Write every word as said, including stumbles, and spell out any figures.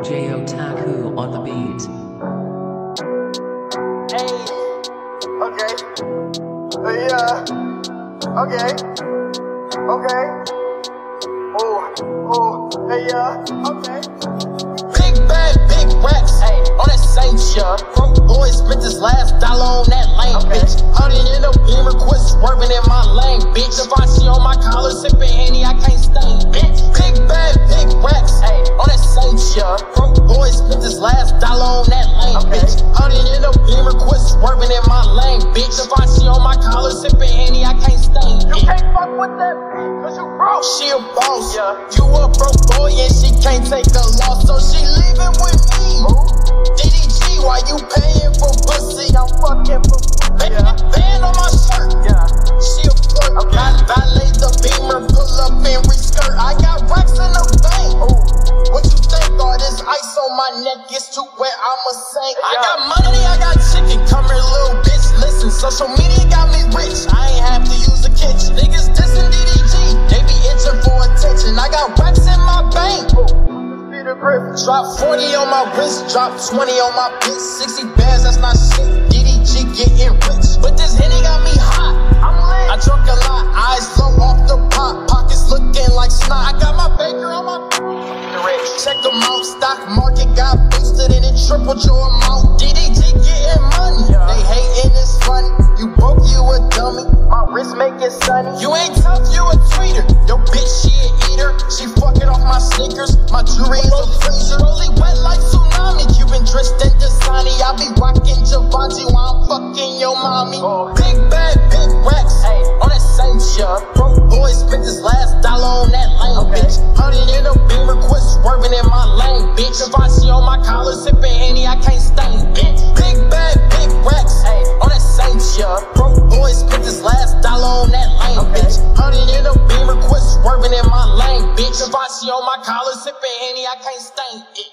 J Otaku on the beat. Hey, okay, uh, yeah, okay, okay, oh, oh, hey, yeah, okay. Big bad, big racks, hey, on that same shit. Broke boys spent this last dollar on that lame okay. bitch. Hundred in a beamer, quit swerving in my lane, bitch. If I see on my collar, sipping Henny, I can't stain, bitch. Big bad, big racks, hey, on that same shit. Broke boys spent this last dollar on that lane, okay. bitch. Hundred in a beamer, quit swerving in my lane, bitch. If I see on my collar, sipping Henny, I can't stain, bitch. You can't fuck with that bitch, cause you broke. She a boss, yeah. You a broke boy and she can't take a loss, so she leaving with me. Ooh. D D G, why you paying for pussy? I'm fucking for pussy. Yeah. Band on my shirt, yeah. She a flirt. Okay. I valet the beamer, pull up in reskirt. I got racks in the bank. Ooh. What you think? All this ice on my neck gets too wet, I'ma sink. Yeah. I got money, I got chicken. Come here, little bitch. Listen, social media got me rich. I ain't have to use a kitchen. Niggas dissing D D G, they be itching for attention. I got racks in my bank. Ooh. Drop forty on my wrist, drop twenty on my bitch. sixty bands, that's not shit. D D G getting rich, but this Henny got me hot. I'm lit. I drunk a lot, eyes low off the pot, pockets looking like snot. I got my baker on my rich. Check them out, stock market got boosted and it tripled your amount. D D G getting money, yeah. They hating it's funny. You broke, you a dummy. My wrist make it sunny. You ain't tough, you a tweeter. Yo bitch, she an eater. She fucking off my sneakers. My jewelry is a freezer. Rolly wet like tsunami. Cuban dressed in Dasani. I be rocking Givenchy while I'm fucking your mommy. Oh. Big bad, big racks, hey, on that same shit. Broke boys spent this last dollar on that lane, okay. bitch. Hundred in a beamer, quit swerving in my lane, bitch. If I see on my collar, sipping Henny, I can't stain, bitch. Big bad, big racks, hey, on that same shit. Broke boys spent this last dollar on that lane, okay. bitch. Hundred in a beamer, quit swerving in my lane, bitch. If I see on my collar, sipping Henny, I can't stain it.